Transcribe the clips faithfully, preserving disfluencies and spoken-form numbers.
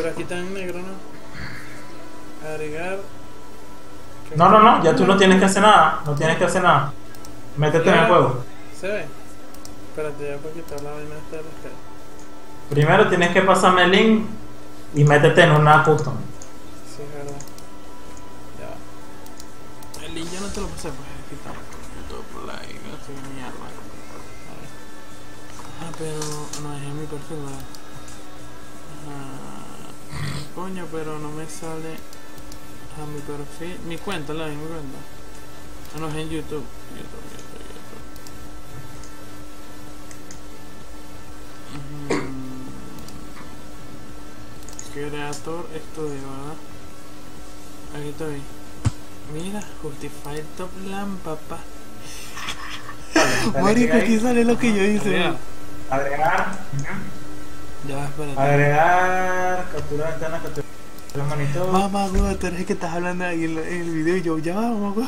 Pero aquí está en negro, ¿no? Agregar. No, no, no, ya tú no tienes que hacer nada. No tienes que hacer nada. Métete en el juego. ¿Se ve? Espérate, ya para quitar la vaina esta de la escala. Primero tienes que pasarme el link y métete en una custom. Sí, es verdad. Ya. El link ya no te lo pasé, pues aquí está. Todo por la I, no sé qué mierda. A ver. Ah, pero no es en mi perfil, ¿verdad? Ajá. Coño, pero no me sale a mi perfil. Mi cuenta, la de mi cuenta. Ah, no, es en YouTube. YouTube, YouTube, YouTube. Mm. Creator Studio, ¿verdad? Aquí estoy. Mira, Justify Top Lamp, papá. Marico, aquí sale lo que yo hice. Agregar. Ya, espérate. Agregar. Captura de ventana, captura de monitor. Mamá, güey, tú eres que estás hablando ahí en, en el video y yo, ya va, mamá, güey.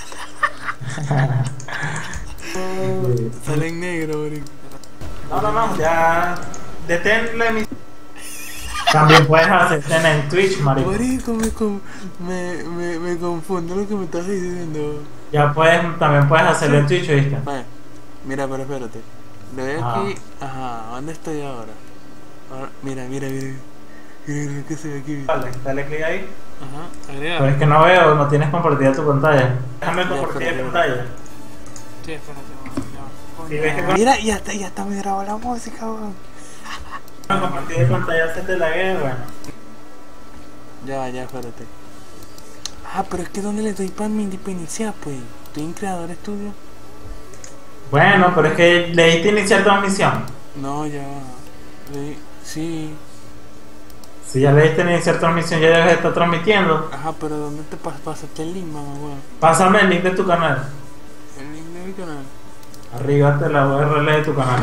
Sale en negro, marico. No, no, no, ya. Detén la emisión. También puedes hacer en Twitch, marico. Marico, me, me, me, me confundo lo que me estás diciendo. Ya puedes, también puedes hacerlo en Twitch, ¿viste? Vale. Mira, pero espérate. Le doy aquí. Ajá, ¿dónde estoy ahora? ahora mira, mira, mira. Mira, mira, ¿qué se ve aquí? Vale, dale clic ahí. Ajá, agregar. Pero es que no veo, no tienes compartida tu pantalla. Déjame compartir la pantalla. Sí, espérate, Si ves que mira, ya está, ya está, me grabó la música, weón. compartir de pantalla se te la guerra. Ya, ya, espérate. Ah, pero es que ¿dónde le doy para mi iniciar, pues? Estoy en Creador Studio. Bueno, pero es que le diste iniciar transmisión. No, ya. Le... Sí. Si ya le diste iniciar transmisión, ya debes estar transmitiendo. Ajá, pero ¿dónde te pas pasaste el link, mamá, weón? Pásame el link de tu canal. El link de mi canal. Arriba te la U R L de tu canal.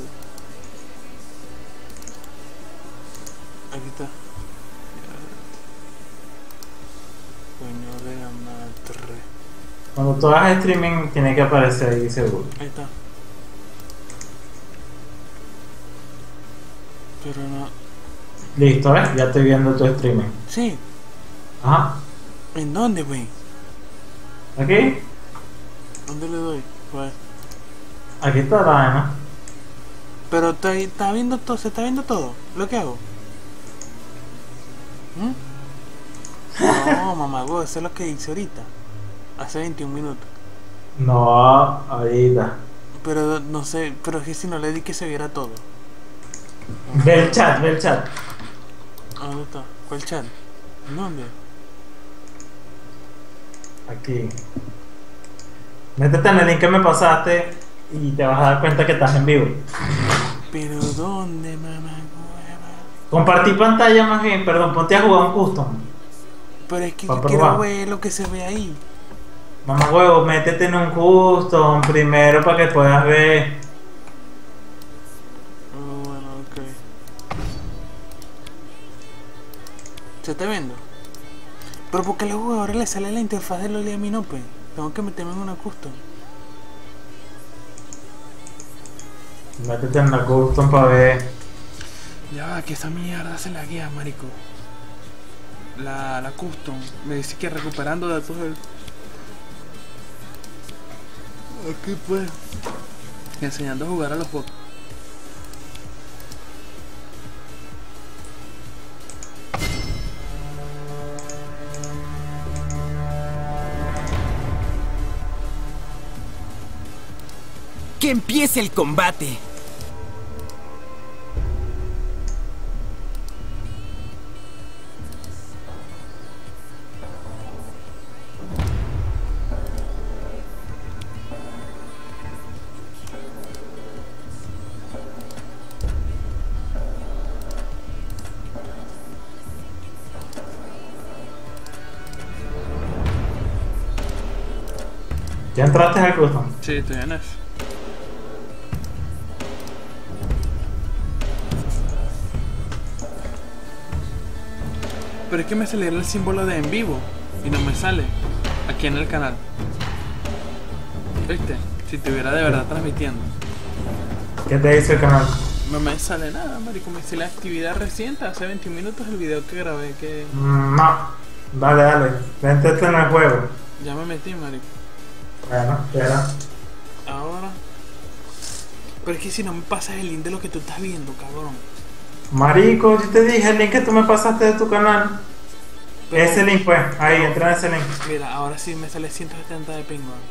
Aquí está. Coño de la madre. Cuando tú hagas streaming, tiene que aparecer ahí seguro. Ahí está. Pero no. Listo, ¿ves? Ya estoy viendo tu streaming. Sí. Ajá. ¿En dónde, güey? ¿Aquí? ¿Dónde le doy? Pues. Aquí está la vaina. Pero está, está viendo todo, se está viendo todo. ¿Lo que hago? ¿Mm? No, mamá, güey, eso es lo que hice ahorita. Hace veintiún minutos. No, ahorita. Pero no sé, pero es que si no le di que se viera todo. Ve el chat, ve el chat. ¿Dónde está? ¿Cuál chat? ¿En dónde? Aquí. Métete en el link que me pasaste y te vas a dar cuenta que estás en vivo. ¿Pero dónde, mamá, hueva? Compartir pantalla más bien, perdón, ponte a jugar un custom. Pero es que Pa yo probar. quiero ver lo que se ve ahí. Mamá huevo, métete en un custom primero para que puedas ver. Oh, bueno, ok. ¿Se está viendo? Pero porque a los jugadores les sale la interfaz de Loli a mí no, pues. Tengo que meterme en una custom. Métete en la custom para ver. Ya va, que esa mierda se la guía, marico. La, la custom. Me dice que recuperando datos del... Aquí pues. Enseñando a jugar a los juegos. ¡Que empiece el combate! ¿Ya entraste al custom? Sí, estoy en eso. Pero es que me salió el símbolo de en vivo y no me sale aquí en el canal. ¿Viste? Si estuviera de verdad transmitiendo. ¿Qué te dice el canal? No me sale nada, marico. Me dice la actividad reciente, hace veinte minutos el video que grabé que... Mm, no. Dale, dale. Vente en el juego. Ya me metí, marico. Bueno, espera. Ahora... Pero es que si no me pasas el link de lo que tú estás viendo, cabrón. Marico, yo te dije el link que tú me pasaste de tu canal. Pero, ese link fue, ahí, entra en ese link. Mira, ahora sí me sale ciento setenta de ping, man.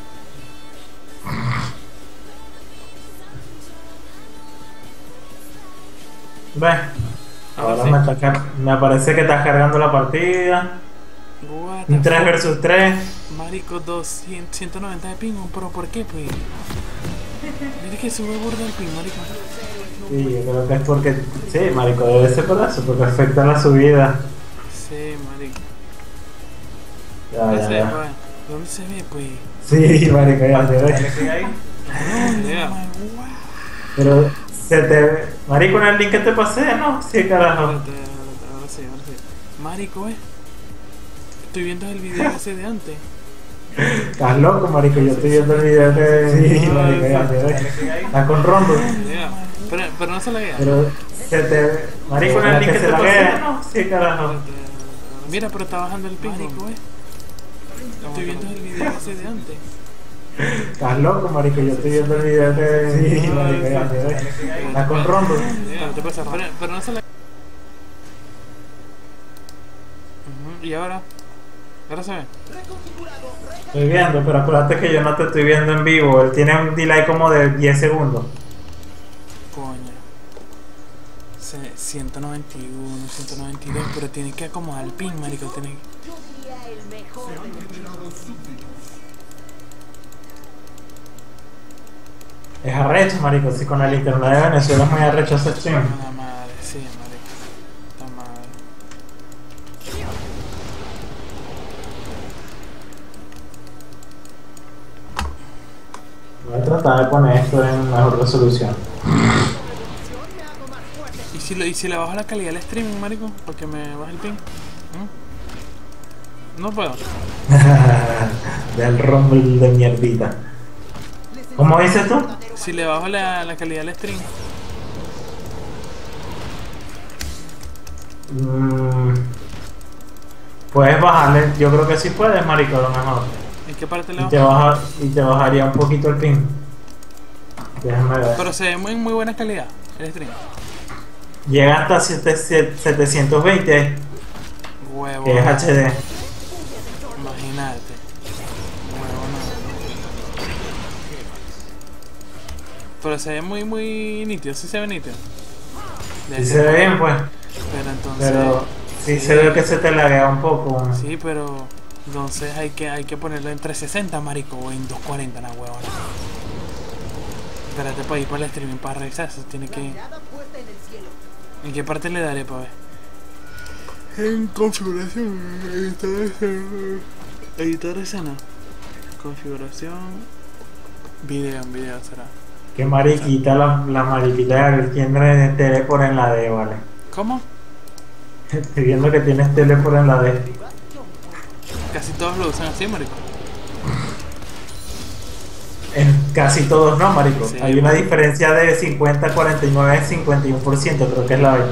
Ve. Ahora Ahora sí. me, está car- me parece que estás cargando la partida. What the Un tres fuck? versus tres. Marico, doscientos, ciento noventa de ping, pero ¿por qué, pues? Mira que sube burda el ping, marico. Sí, yo creo que es porque. Sí, marico, debe ser por eso, porque afecta la subida. Sí, marico. Ya, ¿Dónde ya, se ve, ya. pa? ¿Dónde se ve, pues? Sí, marico, ya se ve. Yeah. Pero se te ve. Marico, en el link que te pasé, ¿no? Sí, carajo. Espérate, espérate, ahora sí, ahora sí. Marico, eh. Estoy viendo el video ese de antes. Estás loco, marico, yo estoy viendo el video que. Sí, marico, ya se ve. Está con rombo. Yeah. Pero, pero no se la vea. Pero se te ve. Marico, en el link que te pasé, ¿no? Sí, carajo. Mira, pero está bajando el ping, marico, eh. Estoy viendo el video ese de antes. Estás loco, marico, yo estoy viendo el video que. Sí, marico, ya se ve. Está con rombo. Yeah. Te pasa, pero, pero no se la. Ujú, y ahora. Ahora se ve. Estoy viendo, pero acuérdate que yo no te estoy viendo en vivo. Él tiene un delay como de diez segundos. Coño. Se- ciento noventa y uno, ciento noventa y dos, pero tiene que acomodar el pin, marico. Tiene que... Es arrecho, marico. Si con el internet de Venezuela es muy arrecho ese stream. La madre, sí, marico. La madre. Voy a tratar de poner esto en mejor resolución. ¿Y si, lo, ¿Y si le bajo la calidad al streaming, marico? Porque me baja el ping. ¿Mm? No puedo. Del rumble de mierdita. ¿Cómo dices tú? Si le bajo la, la calidad al stream. Mm, puedes bajarle. Yo creo que sí puedes, marico, a lo mejor. ¿En qué parte le Y bajo? te, baja, y te bajaría un poquito el ping. Déjame ver. Pero se ve muy, muy buena calidad el stream. Llega hasta setecientos veinte, Huevo. que es H D. Imagínate. Huevo, no. Pero se ve muy, muy nítido. Sí se ve nítido. Si se ve bien, pues. Pero entonces. Pero sí se ve que se te laguea un poco. Sí, pero. Entonces hay que, hay que ponerlo en trescientos sesenta, marico, o en doscientos cuarenta, la huevona. Espérate para ir para el streaming para revisar eso. Tiene que. ¿En qué parte le daré para ver? En configuración, editar escena. Editar escena. Configuración. Video, en video será. Qué mariquita la, la mariquita que tiene teleport en la D, vale. ¿Cómo? Estoy viendo que tienes teleport en la D. Casi todos lo usan así, marico. En casi todos no, marico. Sí, Hay una bueno. diferencia de cincuenta, cuarenta y nueve, cincuenta y uno por ciento, creo que es la vaina.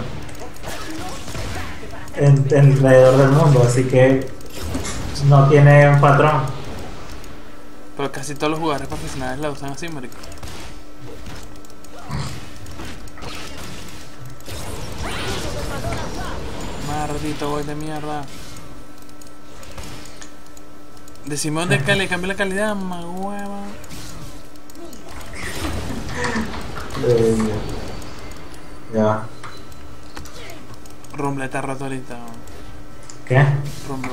En, en alrededor del mundo, así que no tiene un patrón. Pero casi todos los jugadores profesionales la usan así, marico. Maldito boy de mierda. Decime dónde que le cambie la calidad, ma hueva. Eh, ya. Rumble está roto ahorita. ¿Qué? Rumble.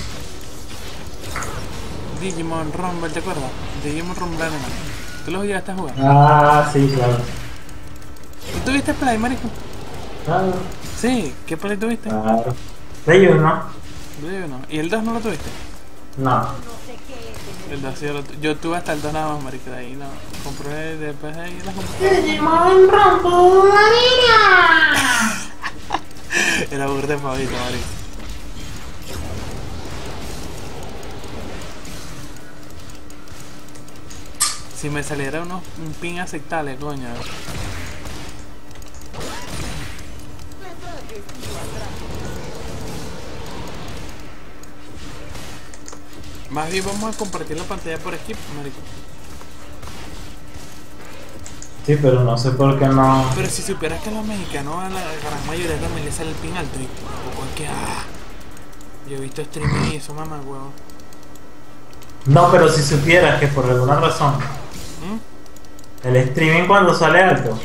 Digimon Rumble, ¿te acuerdas? Digimon Rumble Arena. ¿Tú los llegaste a jugar? Ah, sí, claro. ¿Tú tuviste Play, marico? Claro. Sí, ¿qué Play tuviste? Claro. Play uno. Play uno. ¿Y el dos no lo tuviste? No. El dos sí, yo, lo tu- yo tuve hasta el dos nada más, marico, de ahí no. Compré después de ahí las compré. Digimon rompo Era burda de favorito, marico. Si me saliera uno, un pin aceptable, coño. Más bien vamos a compartir la pantalla por aquí, marico. Sí, pero no sé por qué no. Pero si supieras que a los mexicanos a la gran mayoría también les sale el pin alto y porque ah, yo he visto streaming y eso, mamá, huevo. No, pero si supieras que por alguna razón ¿Mm? el streaming cuando sale alto,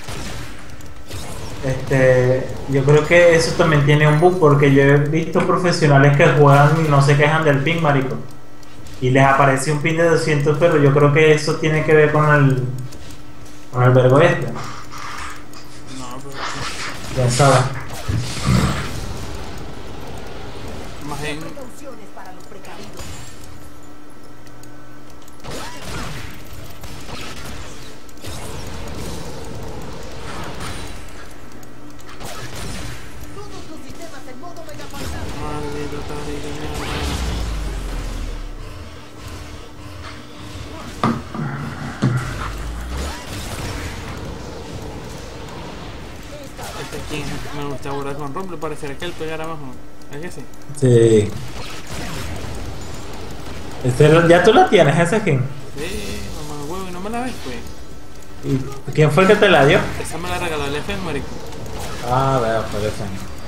este, yo creo que eso también tiene un bug porque yo he visto profesionales que juegan y no se quejan del ping, marico, y les aparece un ping de doscientos, pero yo creo que eso tiene que ver con el con el vergo este. No, pero Ya sabes. más bien Precauciones para los precavidos. Todos los sistemas en modo mega fantasma. maldito tarico, mierda. Este aquí me gusta burlar con Rumble, parecería que él pegara más. ¿Es que sí? Sí. Este, ya tú la tienes, esa skin. Sí, mamá huevo, y no me la ves, pues. ¿Y quién fue el que te la dio? Esa me la regaló el F, marico. Ah, veo, por eso.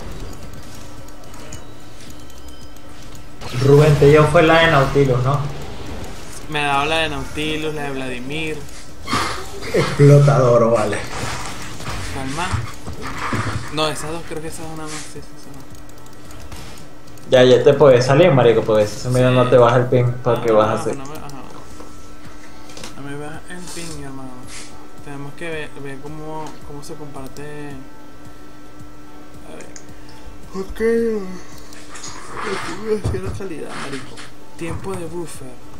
Rubén te dio fue la de Nautilus, ¿no? Me ha dado la de Nautilus, la de Vladimir. Explotador, vale. Calma. No, esas dos creo que esas son nada más. Sí, esas son. Ya, ya te puedes salir, marico, porque si mira Sí. no te baja el ping para No, que no, vas a no, hacer. No me, ajá. No me baja el ping, hermano. Tenemos que ver, ver cómo, cómo se comparte. A ver. Ok. Aquí voy a hacer la calidad, marico. Tiempo de buffer.